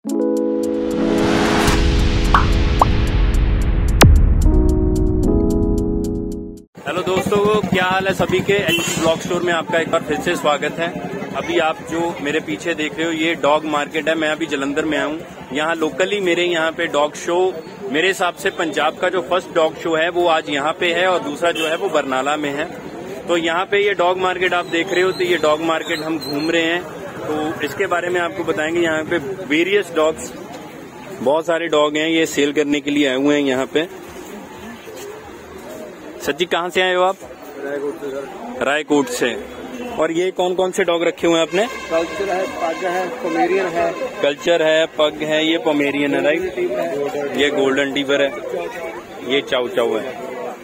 Hello दोस्तों, क्या हाल है सभी के। एचपी ब्लॉग स्टोर में आपका एक बार फिर से स्वागत है। अभी आप जो मेरे पीछे देख रहे हो ये डॉग मार्केट है। मैं अभी जलंधर में आया हूँ। यहाँ लोकली मेरे यहाँ पे डॉग शो, मेरे हिसाब से पंजाब का जो फर्स्ट डॉग शो है वो आज यहाँ पे है और दूसरा जो है वो बरनाला में है। तो यहाँ पे ये डॉग मार्केट आप देख रहे हो, तो ये डॉग मार्केट हम घूम रहे हैं, तो इसके बारे में आपको बताएंगे। यहाँ पे वेरियस डॉग्स, बहुत सारे डॉग हैं, ये सेल करने के लिए आए हुए हैं यहाँ पे। सर जी कहाँ से आए हो आप? रायकोट से। और ये कौन कौन से डॉग रखे हुए हैं आपने? कल्चर है, पग है, पोमेरियन है। कल्चर है, पग है, ये पोमेरियन है, राइट। ये गोल्डन टीवर है, ये चाउ चाउ है,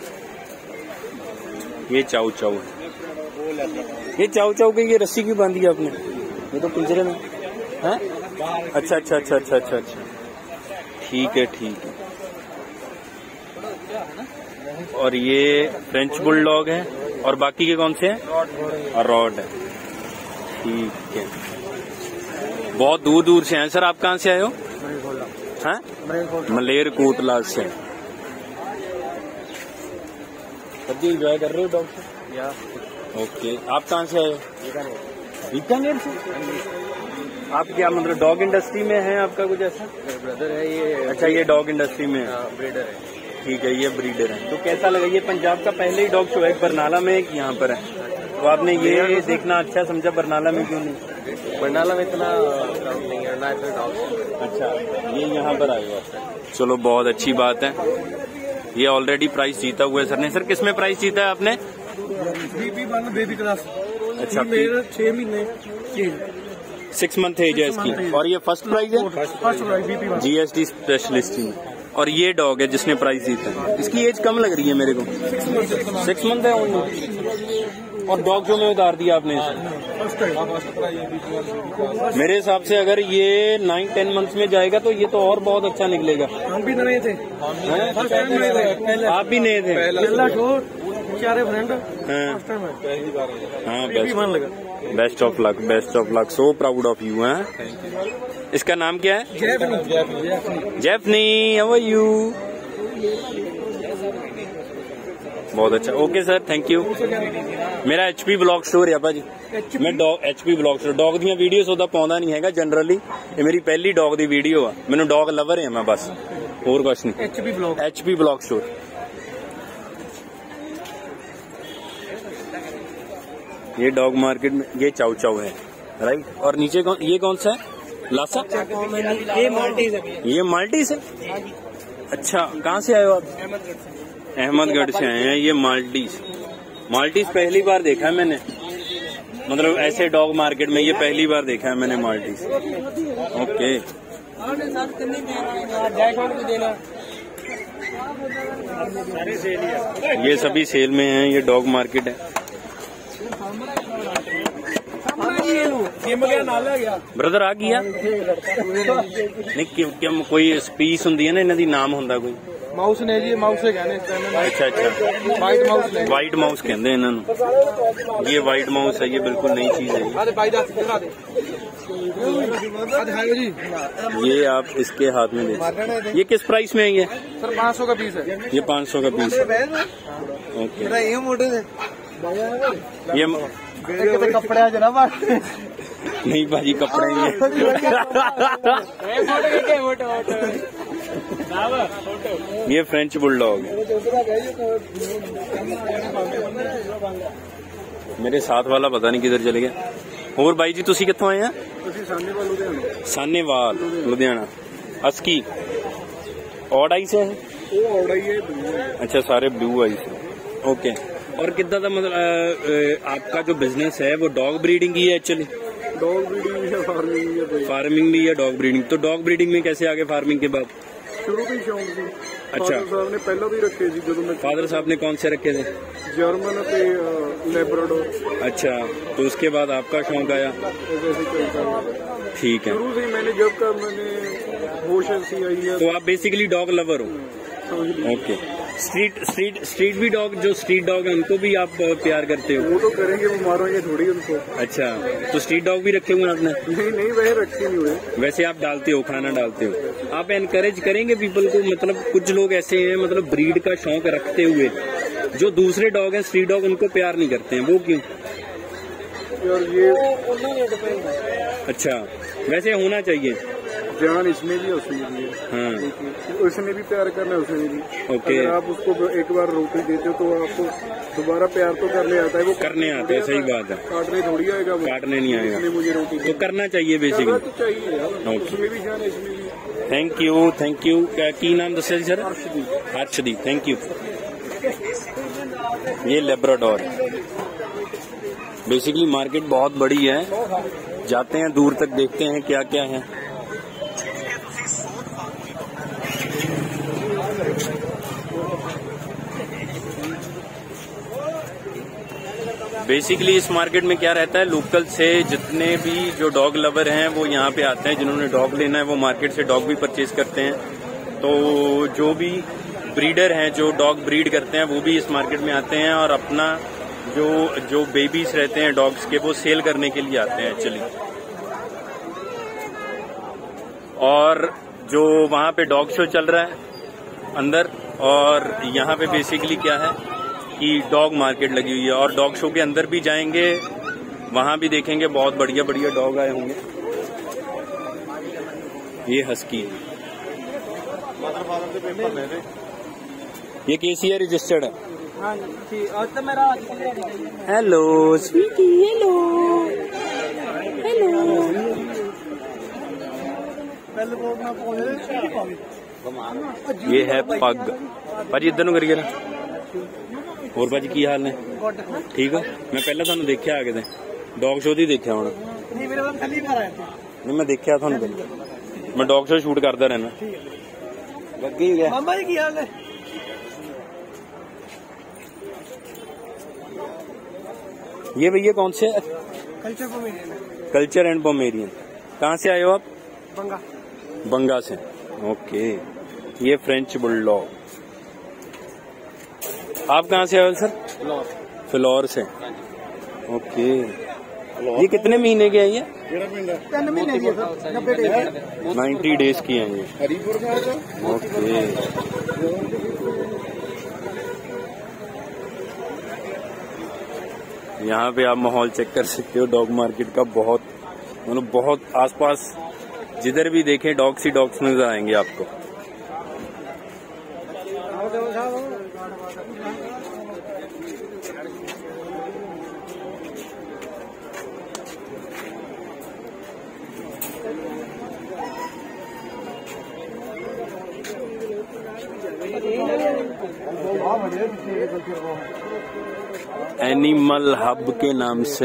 ये चाउ चाउ है। ये चाउ चाउ के ये रस्सी क्यों बांधी है आपने? ये तो पिंजरे में है। अच्छा अच्छा अच्छा अच्छा अच्छा अच्छा, ठीक है ठीक है। और ये फ्रेंच बुलडॉग है। और बाकी के कौन से हैं? रॉड है, ठीक है। बहुत दूर दूर से हैं। सर आप कहाँ से आए हो? हैं? मलेरकोटला से। सर जी एंजॉय कर रहे हो डॉग से? ओके। आप कहाँ से आए हो? बीकानेर से। आप क्या मतलब डॉग इंडस्ट्री में है आपका कुछ ऐसा? ब्रदर है ये। अच्छा, ये डॉग इंडस्ट्री में है, ब्रीडर है। ठीक है, ये ब्रीडर है। तो कैसा लगा? ये पंजाब का पहले ही डॉग शो है, बरनाला में एक यहाँ पर है। तो आपने ये देखना अच्छा समझा, बरनाला में क्यों नहीं? बरनाला में इतना नहीं है ना इतना डॉग। अच्छा, ये यहाँ पर आए हो। चलो बहुत अच्छी बात है। ये ऑलरेडी प्राइस जीता हुआ है सर ने। सर किसमें प्राइस जीता है आपने? BP1 baby class. अच्छा, 6 महीने 6 मंथ एज है इसकी। और ये फर्स्ट प्राइज है? First prize BP1 GST specialist में। और ये डॉग है जिसने प्राइस जीता है। इसकी एज कम लग रही है मेरे को। 6 मंथ है ओनली। और डॉग शो में उतार दिया आपने इसे। मेरे हिसाब से अगर ये 9-10 मंथ में जाएगा तो ये तो और बहुत अच्छा निकलेगा। हम भी नए थे। आप भी नए थे? हाँ, best of luck, best of luck. So proud of you. हैं, इसका नाम क्या है? जेफनी। How are you? बहुत अच्छा। Okay sir, thank you. मेरा एचपी ब्लॉग स्टोर है भाजी। मैं एचपी ब्लॉग स्टोर डॉग दी वीडियो ਉਹਦਾ ਪਾਉਂਦਾ नहीं है जनरली। ये मेरी पहली डॉग दी वीडियो है। मैंने डॉग लवर है मैं, बस और कुछ नहीं। HP blog store. ये डॉग मार्केट में ये चाउ चाउ है, राइट। और नीचे ये कौन सा है? लासा। ये माल्टीज है। ये माल्टीज है। अच्छा, कहाँ से आए हो आप? अहमदगढ़ से आए हैं। ये माल्टीज पहली बार देखा है मैंने, मतलब ऐसे डॉग मार्केट में ये पहली बार देखा है मैंने माल्टीज। ओके। ये सभी सेल में हैं। ये डॉग मार्केट है। ब्रदर आ गया नहीं? क्यों कोई स्पीस होंगी है ना, इन्हों दी नाम होंदा कोई? माउस ने जी, माउस है कहने। अच्छा अच्छा, व्हाइट माउस कहते हैं इन्होंने। ये व्हाइट माउस है, ये बिल्कुल नई चीज है। ये आप इसके हाथ में देख। ये किस प्राइस में है ये? सर 500 का पीस है। ये 500 का पीस है। ओके। ये कपड़े जरा नहीं भाजी, कपड़े ये फ्रेंच बुलडॉग है। मेरे साथ वाला पता नहीं किधर चले गया। और भाई जी तुसी कित्थों आए हैं? सानेवाल लुधियाना। अस्की ऑड आइस है? अच्छा, सारे ब्लू आइस है। ओके। और कितना था मतलब आपका जो बिजनेस है वो डॉग ब्रीडिंग ही है एक्चुअली? डॉग ब्रीडिंग भी है, फार्मिंग भी है, डॉग ब्रीडिंग। तो डॉग ब्रीडिंग में कैसे आगे फार्मिंग के बाद? शुरू से शौक थी। अच्छा, फादर साहब ने पहला भी रखे थे। जो फादर साहब ने कौन से रखे थे? जर्मन और लेब्राडोर। अच्छा, तो उसके बाद आपका शौक आया? ठीक है। शुरू से मैंने जब का मैंने होश ऐसी आई है। तो आप बेसिकली डॉग लवर हो? ओके। स्ट्रीट भी डॉग, जो स्ट्रीट डॉग है उनको भी आप प्यार करते हो? वो तो करेंगे, वो मारेंगे थोड़ी उनको। अच्छा, तो स्ट्रीट डॉग भी रखे हुए आपने? नहीं वैसे रखे नहीं हुए। वैसे आप डालते हो, खाना डालते हो? आप एनकरेज करेंगे पीपल को? मतलब कुछ लोग ऐसे हैं, मतलब ब्रीड का शौक रखते हुए जो दूसरे डॉग हैं स्ट्रीट डॉग, उनको प्यार नहीं करते हैं, वो क्यों? और ये अच्छा, वैसे होना चाहिए। जान इसमें भी उसमें भी है। हाँ, उसने भी प्यार करना है, उसने भी। ओके। अगर आप उसको एक बार रोटी देते हो तो आपको दोबारा प्यार तो करने आता है। वो करने आते हैं, सही बात है। काटने थोड़ी आएगा, काटने नहीं आएगा। मुझे रोटी तो करना चाहिए बेसिकली। तो चाहिए यार, उसमें भी जान है, इसमें भी। Thank you. की नाम दसे सर? Harshdeep, thank you. ये लेब्राडोर। बेसिकली मार्केट बहुत बड़ी है, जाते हैं दूर तक, देखते हैं क्या क्या है। बेसिकली इस मार्केट में क्या रहता है, लोकल से जितने भी जो डॉग लवर हैं वो यहाँ पे आते हैं, जिन्होंने डॉग लेना है वो मार्केट से डॉग भी परचेज करते हैं। तो जो भी ब्रीडर हैं, जो डॉग ब्रीड करते हैं, वो भी इस मार्केट में आते हैं और अपना जो बेबीज रहते हैं डॉग्स के, वो सेल करने के लिए आते हैं एक्चुअली। और जो वहाँ पे डॉग शो चल रहा है अंदर, और यहाँ पे बेसिकली क्या है कि डॉग मार्केट लगी हुई है, और डॉग शो के अंदर भी जाएंगे, वहां भी देखेंगे बहुत बढ़िया बढ़िया डॉग आए होंगे। ये हस्की, ये केसीआर रजिस्टर्ड है। हेलो स्वीटी, हेलो ये है पग। भाजी इधर करिए ना। ਹੋਰ ਭਾਜੀ ਕੀ ਹਾਲ ਨੇ? ਠੀਕ ਹੋ? ਮੈਂ ਪਹਿਲਾਂ ਤੁਹਾਨੂੰ ਦੇਖਿਆ ਆ ਕਿਤੇ ਡੌਗ ਸ਼ੋਅ ਦੀ ਦੇਖਿਆ ਹੁਣ। ਨਹੀਂ ਮੇਰੇ ਕੋਲ ਖਾਲੀ ਘਰ ਆਇਆ ਨਹੀਂ, ਮੈਂ ਦੇਖਿਆ ਤੁਹਾਨੂੰ ਪਹਿਲਾਂ। ਮੈਂ ਡੌਗ ਸ਼ੋਅ ਸ਼ੂਟ ਕਰਦਾ ਰਹਿਣਾ। ਲੱਗੀ ਗਿਆ ਮਾਮਾ ਜੀ, ਕੀ ਹਾਲ ਨੇ? ये भैया कौन से? Culture and pomeranian. कहाँ से आए हो आप? बंगा से। ओके। ये फ्रेंच बुलडॉग। आप कहाँ से आए हो सर? फिलौर से। ओके। ये कितने महीने के हैं ये? 90 डेज की हैं ये। ओके। यहाँ पे आप माहौल चेक कर सकते हो डॉग मार्केट का। बहुत मतलब बहुत आसपास जिधर भी देखें डॉग्स ही डॉग्स नजर आएंगे आपको। एनिमल हब के नाम से,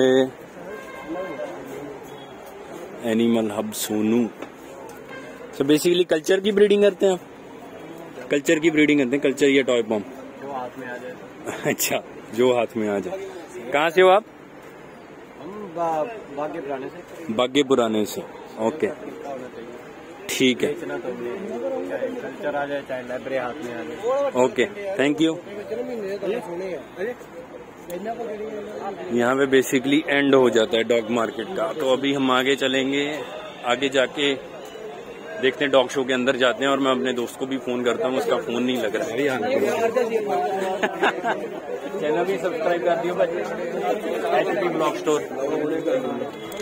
एनिमल हब सोनू। तो बेसिकली कल्चर की ब्रीडिंग करते हैं आप? कल्चर की ब्रीडिंग करते हैं। कल्चर ये टॉय पॉम जो हाथ में आ जाए। अच्छा, जो हाथ में आ जाए। कहाँ से हो आप? हम बागे पुराने से। बागे पुराने से। ओके, ठीक है। कल्चर आ जाए चाहे लाइब्रेरी हाथ में आ जाए। Okay, thank you. यहाँ पे बेसिकली एंड हो जाता है डॉग मार्केट का। तो अभी हम आगे चलेंगे, आगे जाके देखते हैं, डॉग शो के अंदर जाते हैं। और मैं अपने दोस्त को भी फोन करता हूँ, उसका फोन नहीं लग रहा है। चैनल भी सब्सक्राइब कर दियो, HD ब्लॉग स्टोर।